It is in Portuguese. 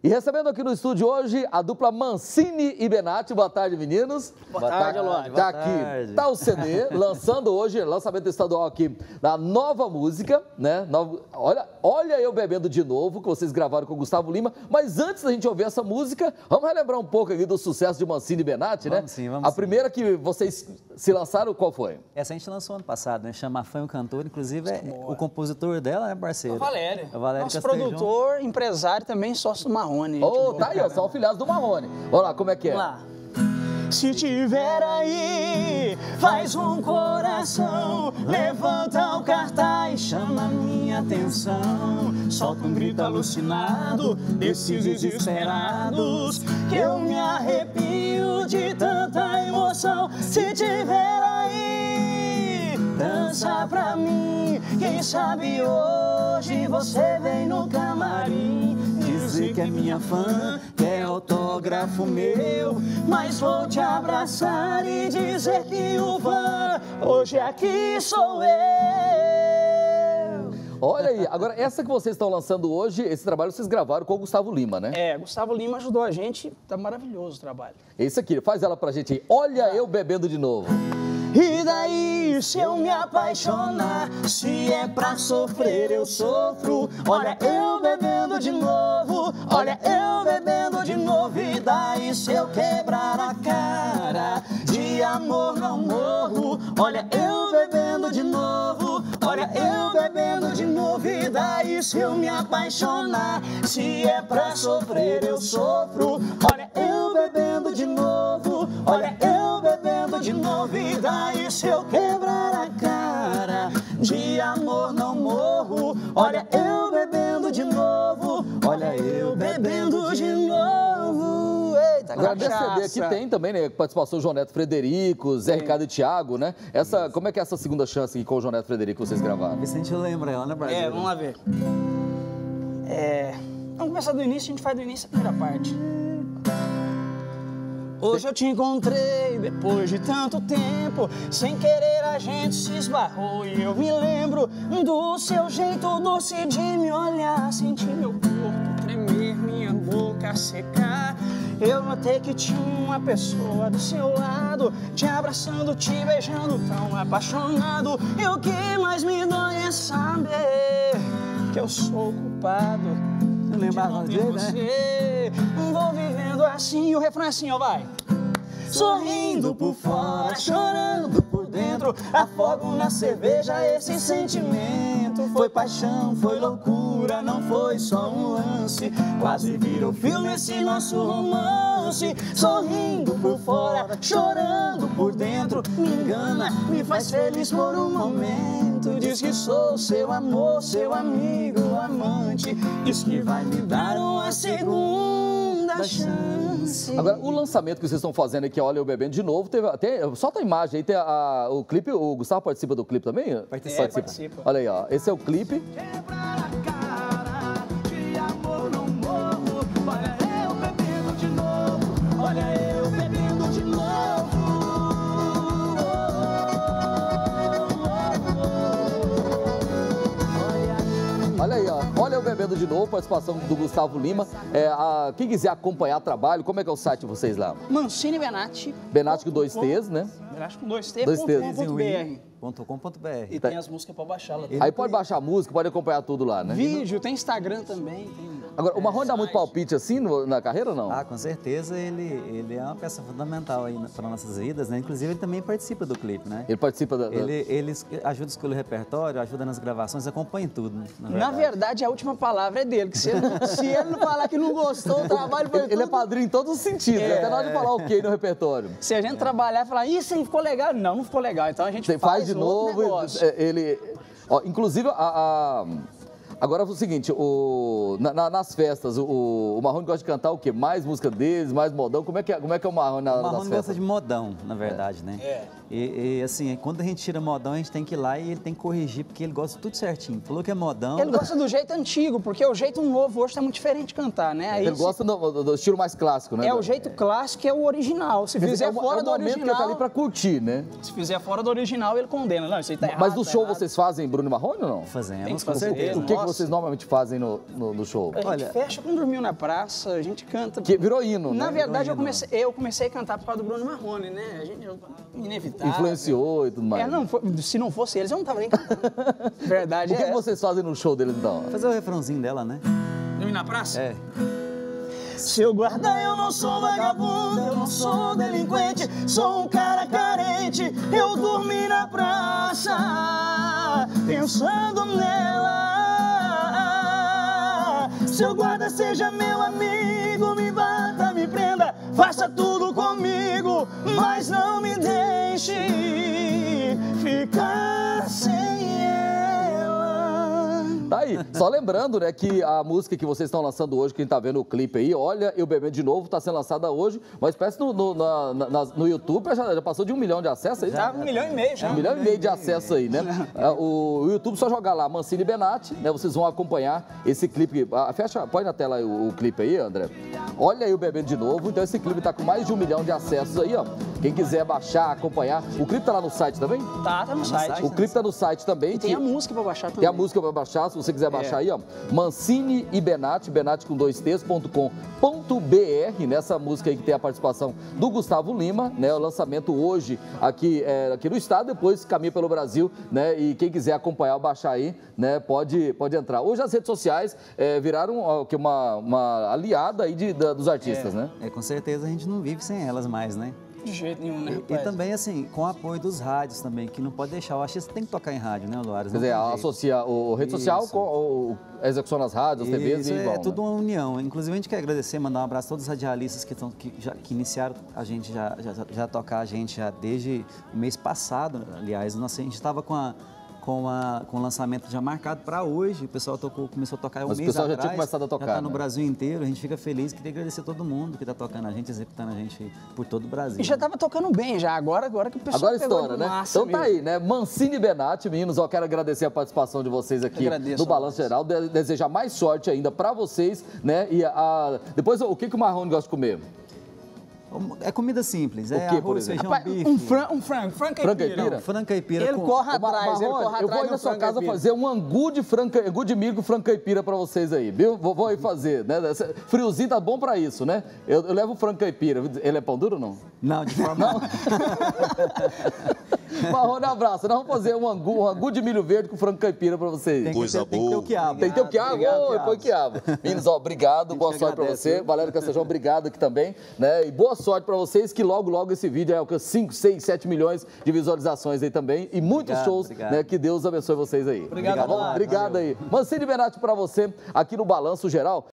E recebendo aqui no estúdio hoje a dupla Mancini e Benatti. Boa tarde, meninos. Boa tarde, Alô. Tá aqui, tá o CD, lançando hoje, lançamento estadual aqui da nova música, né? Olha eu bebendo de novo, que vocês gravaram com o Gustavo Lima. Mas antes da gente ouvir essa música, vamos relembrar um pouco aqui do sucesso de Mancini e Benatti, né? Sim, vamos a primeira que vocês se lançaram, qual foi? Essa a gente lançou ano passado, né? Chama Fã e o Cantor, inclusive o compositor dela, né, parceiro? O Valério. O Valério Nosso Castrejão. produtor, empresário também, sócio do Marrone. Oh, tá aí, ó, são afiliados do Marrone. Vamos lá, como é que é? Vamos lá. Se tiver aí, faz um coração, levanta o cartaz, chama minha atenção. Solta um grito alucinado desses desesperados, que eu me arrepio de tanta emoção. Se tiver aí, dança pra mim, quem sabe hoje você vem no camarim. Dizer que é minha fã, quer autógrafo meu, mas vou te abraçar e dizer que o fã hoje aqui sou eu. Olha aí, agora essa que vocês estão lançando hoje, esse trabalho vocês gravaram com o Gustavo Lima, né? É, Gustavo Lima ajudou a gente, tá maravilhoso o trabalho. Esse aqui, faz ela pra gente aí. Olha eu bebendo de novo. E daí, se eu me apaixonar, se é pra sofrer, eu sofro. Olha eu bebendo de novo, olha eu bebendo de novo. E daí, se eu quebrar a cara, de amor não morro. Olha eu bebendo de novo, olha eu bebendo de novo. E daí, se eu me apaixonar, se é pra sofrer, eu sofro. Olha eu bebendo de novo, olha eu bebendo de novo. E daí, se eu quebrar a cara, de amor não morro. Olha eu bebendo de novo, olha eu bebendo de novo. Eita, Agora, nesse CD aqui tem também, né, participação do João Neto Frederico, Zé Ricardo e Thiago, né? Como é que é essa segunda chance aqui com o João Neto Frederico que vocês gravaram? Vicente lembra ela, né, Brasil? Vamos lá ver. Vamos começar do início, a gente faz do início a primeira parte. Hoje eu te encontrei depois de tanto tempo, sem querer a gente se esbarrou. E eu me lembro do seu jeito doce de me olhar. Senti meu corpo tremer, minha boca secar. Eu notei que tinha uma pessoa do seu lado, te abraçando, te beijando, tão apaixonado. E o que mais me dói é saber que eu sou o culpado. Não lembrava de dele, você, né? Vou vivendo assim, e o refrão é assim, ó, vai. Sorrindo por fora, chorando por dentro, afogo na cerveja esse sentimento. Foi paixão, foi loucura, não foi só um lance. Quase virou filme esse nosso romance. Sorrindo por fora, chorando por dentro, me engana, me faz feliz por um momento. Diz que sou seu amor, seu amigo, amante. Diz que vai me dar uma segunda chance. Agora, o lançamento que vocês estão fazendo aqui, Olha eu bebendo de novo, solta a imagem aí, tem o clipe, o Gustavo participa do clipe também? Participa. Olha aí, ó, esse é o clipe. Quebrar a cara, de amor não morro. Olha eu bebendo de novo, olha eu bebendo de novo. Olha aí, ó, Olha eu bebendo de novo, participação do Gustavo Lima. Quem quiser acompanhar o trabalho, como é que é o site de vocês lá? Mancini Benatti. Benatti com 2 T's, né? Benatti com 2 T's.com.br. .com.br. E tem as músicas pra baixar lá. Aí pode baixar a música, pode acompanhar tudo lá, né? Vídeo, tem Instagram também. Agora, o Marrone dá muito palpite assim na carreira ou não? Ah, com certeza ele é uma peça fundamental aí para nossas vidas, né? Inclusive ele também participa do clipe, né? Ele participa Ele ajuda a escolher o repertório, ajuda nas gravações, acompanha tudo, né? Na verdade, a última palavra é dele, que se ele não falar que não gostou, o trabalho foi Ele é padrinho em todos os sentidos, até na hora de falar o que no repertório. Se a gente trabalhar e falar, isso aí ficou legal, não ficou legal, então a gente faz de novo, inclusive, agora é o seguinte, nas festas, o Marrone gosta de cantar o quê? Mais música deles, mais modão? Como é que é o Marrone nas festas? O Marrone gosta de modão, na verdade, né? E assim, quando a gente tira modão, a gente tem que ir lá e ele tem que corrigir, porque ele gosta de tudo certinho. Falou que é modão... Ele gosta do jeito antigo, porque o jeito novo hoje tá muito diferente de cantar, né? Aí, ele gosta do estilo mais clássico, né? É o jeito clássico, é o original. Se fizer fora do original... que ele tá ali pra curtir, né? Se fizer fora do original, ele condena. Não, isso aí tá errado. Mas do show vocês fazem Bruno e Marrone ou não? Fazemos, Tem que com fazer. certeza. O que vocês normalmente fazem no show? A gente fecha com Dormiu na Praça, a gente canta. Que virou hino, né? Na verdade, eu comecei a cantar por causa do Bruno Marrone, né? A gente, inevitável. Influenciou e tudo mais. Se não fosse eles, eu não tava nem cantando. Verdade O que vocês fazem no show deles, então? Fazer o refrãozinho dela, né? Dormir na praça? É. Seu guarda, eu não sou vagabundo, eu não sou delinquente, sou um cara carente, eu dormi na praça, pensando nela. Seu guarda, seja meu amigo, me bata, me prenda, faça tudo comigo, mas não me deixe ficar sem ela. Tá aí. Só lembrando, né, que a música que vocês estão lançando hoje, quem tá vendo o clipe aí, Olha Eu Bebendo de Novo, tá sendo lançada hoje, mas parece no YouTube já passou de 1 milhão de acessos aí. Já 1,5 milhão já. 1,5 milhão de acessos aí, né? O YouTube, só jogar lá, Mancini Benatti, né, vocês vão acompanhar esse clipe. Põe na tela aí o clipe aí, André. Olha Eu Bebendo de Novo, então esse clipe tá com mais de 1 milhão de acessos aí, ó. Quem quiser baixar, acompanhar. O clipe tá lá no site também? Tá no site. O clipe tá no site também. E tem a música pra baixar também. Tem a música pra baixar, se você quiser baixar aí, ó. Mancini e Benatti, Benatti com 2T's.com.br, nessa música aí que tem a participação do Gustavo Lima, né? O lançamento hoje aqui no estado, depois caminha pelo Brasil, né? E quem quiser acompanhar ou baixar aí, né? Pode entrar. Hoje as redes sociais viraram uma aliada aí dos artistas, né? Com certeza a gente não vive sem elas mais, né? De jeito nenhum, né, E também, assim, com o apoio dos rádios também, que não pode deixar. O artista tem que tocar em rádio, né, Luares? Quer dizer, associar a rede social com a execução nas rádios, as TVs e igual. É tudo uma união. Inclusive, a gente quer agradecer, mandar um abraço a todos os radialistas que iniciaram a gente já tocar a gente já desde o mês passado. Aliás, a gente estava com o lançamento já marcado para hoje. O pessoal começou a tocar um mês atrás. Mas o pessoal já tinha começado a tocar, já está no né? Brasil inteiro. A gente fica feliz, queria agradecer a todo mundo que está tocando a gente, executando a gente por todo o Brasil. E já estava tocando bem, já. Agora que o pessoal Agora estoura, né? Então tá aí, né? Mancini e Benatti, meninos, eu quero agradecer a participação de vocês aqui no Balanço Geral. Desejar mais sorte ainda para vocês, né? E depois, o que o Marrone gosta de comer? É comida simples, O que, por arroz, exemplo? feijão, bife. Um frango caipira. Não, frango caipira. Ele corre atrás, Eu vou aí na sua casa fazer um angu de milho com frango caipira pra vocês aí, viu? Vou aí fazer, né? Friozinho tá bom pra isso, né? Eu levo o frango caipira. Ele é pão duro ou não? Não, de forma não. Marrone, um abraço. Nós vamos fazer um angu de milho verde com frango caipira pra vocês. Tem que ter o quiabo. Tem que ter o quiabo? Põe quiabo. Meninos, obrigado, boa sorte pra você. Valério Castejão, obrigado aqui também, né? E boa sorte pra vocês, que logo esse vídeo alcança 5, 6, 7 milhões de visualizações aí também. E muitos shows, né? Que Deus abençoe vocês aí. Obrigado, Obrigado aí. Mancini e Benatti pra você, aqui no Balanço Geral.